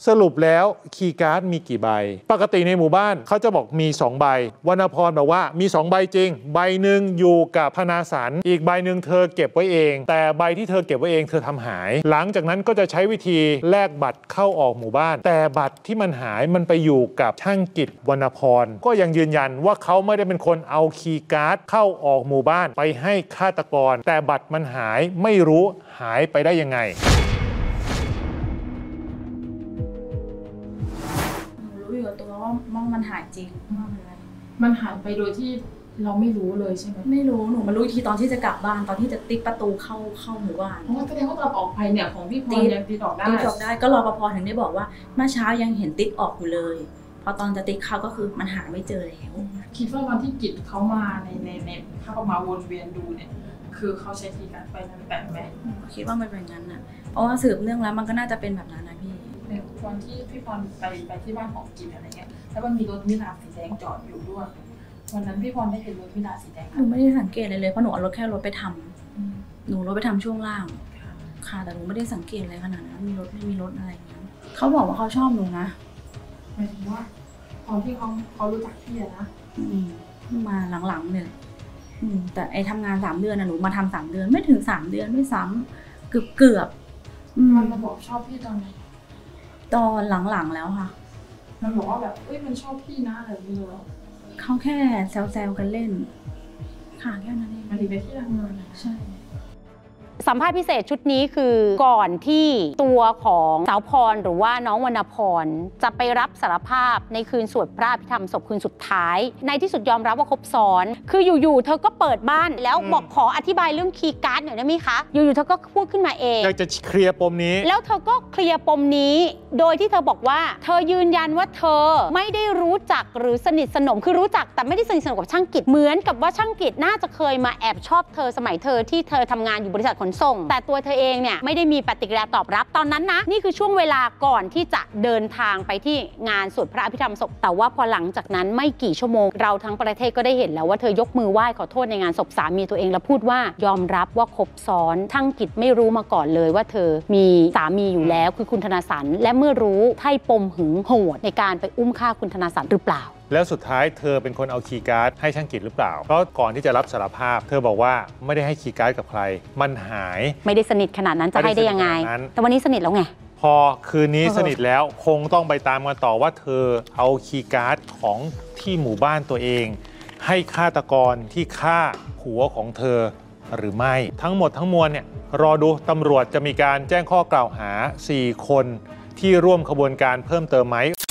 สรุปแล้วคีย์การ์ดมีกี่ใบปกติในหมู่บ้านเขาจะบอกมี2ใบวรรณพรบอกว่ามี2ใบจริงใบหนึ่งอยู่กับพนาสันอีกใบหนึ่งเธอเก็บไว้เองแต่ใบที่เธอเก็บไว้เองเธอทำหายหลังจากนั้นก็จะใช้วิธีแลกบัตรเข้าออกหมู่บ้านแต่บัตรที่มันหายมันไปอยู่กับช่างกิจวรรณพรก็ยังยืนยันว่าเขาไม่ได้เป็นคนเอาคีย์การ์ดเข้าออกหมู่บ้านไปให้ฆาตกรแต่บัตรมันหายไม่รู้หายไปได้ยังไงรู้อยู่ตัวว่ามันหายจริงมันหายไปโดยที่เราไม่รู้เลยใช่ไหมไม่รู้หนูมารู้ทีตอนที่จะกลับบ้านตอนที่จะติ๊กประตูเข้าหมู่บ้านเพราะว่าแสดงว่าตอนออกไปเนี่ยของพี่พรยังติ๊กออกได้ก็รปภถึงได้บอกว่าเมื่อเช้ายังเห็นติ๊กออกอยู่เลยพอตอนจะติ๊กเข้าก็คือมันหาไม่เจอแล้วคิดว่าวันที่กิจเขามาในถ้าเขามาวนเวียนดูเนี่ยคือเขาใช้ทีการไปนั่นแปลกไหมคิดว่ามันเป็นงั้นนะเพราะว่าสืบเรื่องแล้วมันก็น่าจะเป็นแบบนั้นนะพี่ในวันที่พี่พรไปที่บ้านของกิจอะไรเงี้ยแล้วมันมีรถมิลาสีแดงจอดอยู่ด้วยวันนั้นพี่พรได้เห็นรถมิลาสีแดงหนูไม่ได้สังเกตเลยเพราะหนูเอารถแค่รถไปทำหนูรถไปทำช่วงล่างค่ะแต่หนูไม่ได้สังเกตอะไรขนาดนั้นมีรถไม่มีรถอะไรอย่างเงี้ยเขาบอกว่าเขาชอบหนูนะหมายถึงว่าตอนที่เขารู้จักพี่นะมาหลังๆเนี่ยแต่ไอทำงาน3 เดือนนะหนูมาทำ3 เดือนไม่ถึง3 เดือนไม่ซ้ำเกือบมันมาบอกชอบพี่ตอนไหนตอนหลังๆแล้วค่ะมันบอกว่าแบบมันชอบพี่นะอะไรไม่รู้เขาแค่แซวๆกันเล่นค่ะแค่นั้นเองมันดีไปที่ทำงานใช่สัมภาษณ์พิเศษชุดนี้คือก่อนที่ตัวของสาวพรหรือว่าน้องวรรณพรจะไปรับสารภาพในคืนสวดพระอภิธรรมศพคืนสุดท้ายในที่สุดยอมรับว่าครบซ้อนคืออยู่ๆเธอก็เปิดบ้านแล้วบอกขออธิบายเรื่องคีย์การ์ดหน่อยได้ไหมคะอยู่ๆเธอก็พูดขึ้นมาเองอยากจะเคลียร์ปมนี้แล้วเธอก็เคลียร์ปมนี้โดยที่เธอบอกว่าเธอยืนยันว่าเธอไม่ได้รู้จักหรือสนิทสนมคือรู้จักแต่ไม่ได้สนิทสนมกับช่างกิจเหมือนกับว่าช่างกิจน่าจะเคยมาแอบชอบเธอสมัยเธอที่เธอทำงานอยู่บริษัทขนส่งแต่ตัวเธอเองเนี่ยไม่ได้มีปฏิกิริยาตอบรับตอนนั้นนะนี่คือช่วงเวลาก่อนที่จะเดินทางไปที่งานสวดพระอภิธรรมศพแต่ว่าพอหลังจากนั้นไม่กี่ชั่วโมงเราทั้งประเทศก็ได้เห็นแล้วว่าเธอยกมือไหว้ขอโทษในงานศพสามีตัวเองแล้วพูดว่ายอมรับว่าคบซ้อนช่างกิจไม่รู้มาก่อนเลยว่าเธอมีสามีอยู่แล้วคือคุณธนาสันและเมื่อรู้ให้ปมหึงโหดในการไปอุ้มฆ่าคุณธนาสันหรือเปล่าแล้วสุดท้ายเธอเป็นคนเอาคีย์การ์ดให้ช่างกิจหรือเปล่าเพราะก่อนที่จะรับสารภาพเธอบอกว่าไม่ได้ให้คีย์การ์ดกับใครมันหายไม่ได้สนิทขนาดนั้นจะให้ได้ยังไงแต่วันนี้สนิทแล้วไงพอคืนนี้สนิทแล้วคงต้องไปตามกันต่อว่าเธอเอาคีย์การ์ดของที่หมู่บ้านตัวเองให้ฆาตกรที่ฆ่าผัวของเธอหรือไม่ทั้งหมดทั้งมวลเนี่ยรอดูตำรวจจะมีการแจ้งข้อกล่าวหา4 คนที่ร่วมขบวนการเพิ่มเติมไหม